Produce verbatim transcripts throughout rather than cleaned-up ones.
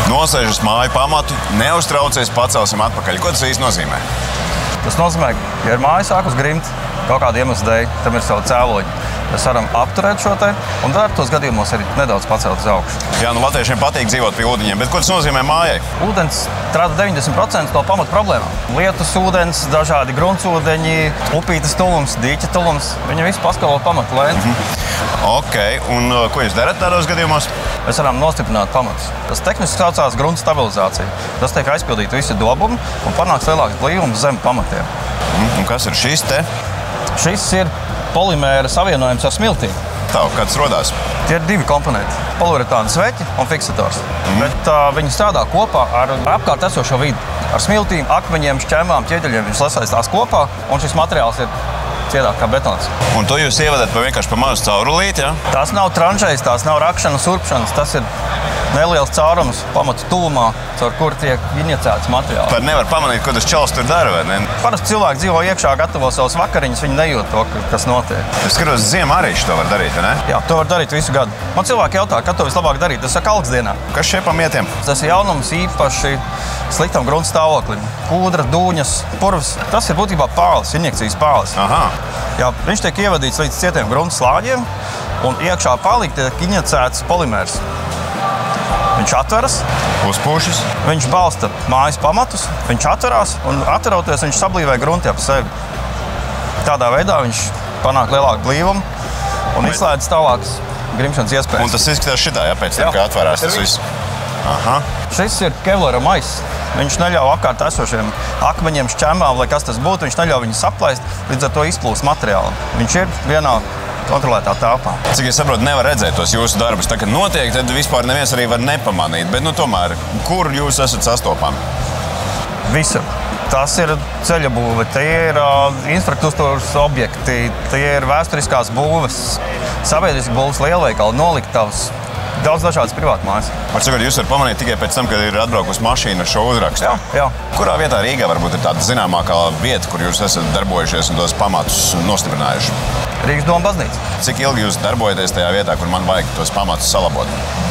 Nosēžas māju pamatu, neuztraucies, pacelsim atpakaļ. Ko tas īsti nozīmē? Tas nozīmē, ka, ja ir māja sākus grimt, kaut kāda iemesla dēļ, tam ir savi cēloņi. Mēs varam apturēt šo te, un tad tos gadījumos arī nedaudz pacelt uz augšu. Jā, nu latviešiem patīk dzīvot pie ūdeņiem, bet ko tas nozīmē mājai? Ūdens strādā deviņdesmit procenti no pamatu problēmām. Lietus ūdens, dažādi gruntsūdeņi, upītes tulums, dīķa tulums. Viņi visi paskalo pamatu lēni. Mm-hmm. Ok, un ko jūs darat tādos gadījumos? Mēs varam nostiprināt pamatus. Tas tehniski saucās grunta stabilizācija. Tas tiek aizpildīti visi dobumi un panāks lielāks blīvums zem pamatiem. Mm, un kas ir šis te? Šis ir polimēra savienojums ar smiltīm. Tā, kāds rodās? Tie ir divi komponenti – poliuretāna sveķi un fiksators. Mm. Bet uh, viņi strādā kopā ar apkārt esošo vidi. Ar smiltīm, akmeņiem, šķēmām, ķieģeļiem viņš sasaistās kopā, un šis materiāls ir cietāk kā betons. Un to jūs ievadat pa vienkārši pa mazu caurulīti, ja? Tās nav tranšejas, tās nav rakšanas, urpšanas, tas ir neliels caurums pamatu tuvumā, caur kur tiek injicēts materiāls. Pat nevar pamanīt, ko tas čalis tur dara, vai ne? Parasti cilvēki dzīvo iekšā, gatavo savus vakariņus, viņi nejūt to, kas notiek. Es skatos, ziemā arī to var darīt, vai ne? Jā, to var darīt visu gadu. Man cilvēki jautā, kad to vislabāk darīt. Tas saka alksdienā. Kas šie pamietiem? Tas ir jaunums īpaši sliktam grunta stāvoklim. Kūdra, dūņas, purvs. Tas ir būtībā pāles, injekcijas pāles. Aha. Jā, viņš tiek ievadīts līdz cietiem grunta slāņiem, un iekšā pālī tiek injicēts polimērs. Viņš atveras, uzpūšas. Viņš balsta mājas pamatus, viņš atverās, un atveroties viņš sablīvē grunti ap sevi. Tādā veidā viņš panāk lielāku blīvumu un izslēdz tālākas grimšanas iespējas. Un tas izskatās šitā, ja pēc tam, kā atverās tas viss. Aha. Šis ir kevlara maiss. Viņš neļauj apkārt esošiem akmeņiem, šķēmām, lai kas tas būtu, viņš neļauj viņus saplaist, līdz ar to izplūst materiālu. Viņš ir vienā kontrolētā telpā. Cik es saprotu, nevar redzēt tos jūsu darbus. Tā, kad notiek, tad vispār neviens arī var nepamanīt. Bet, nu, tomēr, kur jūs esat sastopami? Visur. Tas ir ceļa būve, tie ir uh, infrastruktūras objekti, tie ir vēsturiskās būves, sabiedriskas būves, lielveikali, noliktavas, daudz dažādas privātmājas. Var sakot, jūs varat pamanīt tikai pēc tam, kad ir atbraukusi mašīna ar šo uzrakstu? Jā, jā. Kurā vietā Rīgā varbūt ir tāda zināmākā vieta, kur jūs esat darbojušies un tos pamatus nostiprinājuši? Rīgas Doma baznīca. Cik ilgi jūs darbojaties tajā vietā, kur man vajag tos pamatus salabot?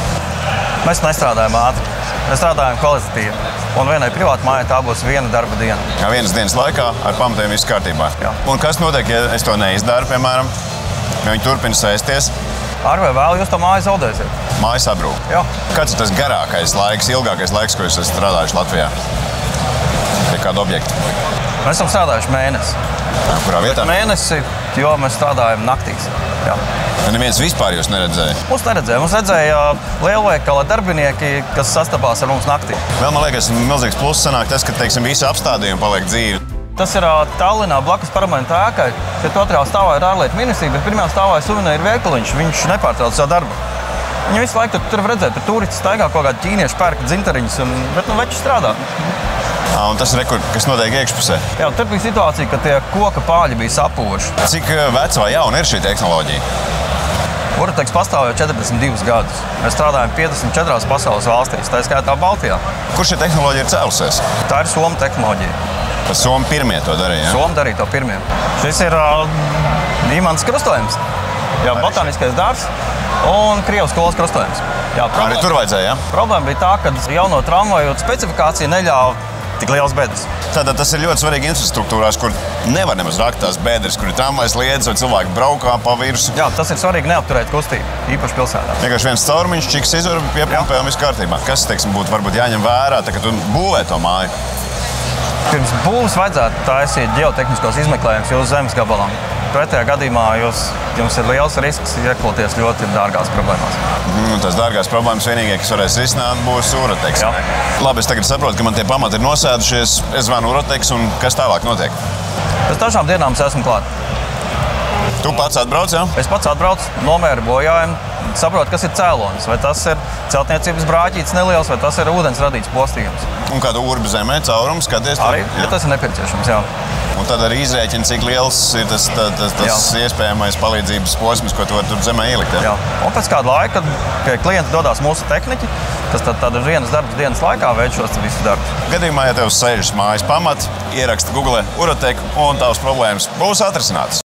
Mēs nestrādājam ātri, mēs strādājam kvalitatīvi. Un vienai privātmājai tā būs viena darba diena. Kā vienas dienas laikā ar pamatiem viss kārtībā? Jā. Un kas notiek, ja es to neizdaru, piemēram? Ja viņi turpina sēsties? Ar vai vēl jūs to māju zaudēsiet? Māja sabrūk. Jā. Kāds ir tas garākais laiks, ilgākais laiks, ko jūs esat strādājuši Latvijā? Pie kāda objekta? Mēs esam strādājuši mēnesi. Jā, kurā vietā? Bet mēnesi, jo mēs strādājam naktīs. Jā. Ja neviens vispār jūs neredzēja? Mums neredzēja. Mums redzēja lielveikala darbinieki, kas sastapās ar mums naktī. Vēl man liekas, milzīgs pluss sanāk tas, ka, teiksim, visi apstādījumi paliek dzīvi. Tas ir Tallinā blakus parlamenta ēkai. Šeit otrā stāvā ir ārlietu ministrija, bet pirmajā stāvā ir suvenīru veikaliņš. Viņš nepārtrauc savu darbu. Viņi visu laiku tur, tur redzēt, tur turisti staigā kaut kādi ķīnieši pērk dzintariņus, un, bet nu veči strādā. À, un tas ir rekur, kas notiek iekšpusē. Jā, tur bija situācija, ka tie koka pāļi bija sapūši. Cik veca vai jauna ir šī tehnoloģija? Uroteks pastāv jau četrdesmit divus gadus. Mēs strādājam piecdesmit četrās pasaules valstīs, tā skaitā Baltijā. Kur šī tehnoloģija ir cēlusies? Tā ir Somu tehnoloģija. Pa Somu pirmie to darīja, ja? Somu darīja to pirmie. Šis ir uh, imants krustojums. Jā, botāniskais dārzs un Krievas skolas krustojums. Jā, problēma, arī tur vajadzēja, ja? Problēma bija tā, ka jauno tramvaju specifikācija neļāva tik liels bedres. Tātad tas ir ļoti svarīgi infrastruktūrās, kur nevar nemaz rakt tās bedres, kur ir tramvajas lietas vai cilvēki braukā pa virsu. Jā, tas ir svarīgi neapturēt kustību, īpaši pilsētā. Vienkārši viens caurumiņš, čiks izvar, piepumpē un viss kārtībā. Kas, teiksim, būtu varbūt jāņem vērā, tā, kad tu būvē to māju? Pirms būvs vajadzētu taisīt ģeotehniskos izmeklējumus jūsu zemes gabalam. Pretējā gadījumā jūs, jums ir liels risks iekloties ļoti dārgās problēmās. Mm, tās dārgās problēmas vienīgie, kas varēs risināt, būs Uroteks. Labi, es tagad saprotu, ka man tie pamati ir nosēdušies. Es zvanu Uroteks, un kas tālāk notiek? Pēc dažām dienām es esmu klāt. Tu pats atbrauc, jā? Es pats atbraucu, nomēru bojājumu, saprotu, kas ir cēlonis. Vai tas ir celtniecības brāķītis neliels, vai tas ir ūdens radīts postījums. Un kādu urbu zemē, caurums, skaties? Arī, ja tas ir nepieciešams, jā. Un tad arī izrēķina, cik liels ir tas, tas, tas, tas iespējamais palīdzības posms, ko tu vari tur zemē ielikt. Ja? Jā. Un pēc kāda laika, kad klienti dodās mūsu tehniķi, tas tad tāda vienas darbas dienas laikā veic šos visus darbus. Gadījumā, ja tev sēžas mājas pamat, ieraksti Google Uroteka un tavas problēmas būs atrisinātas.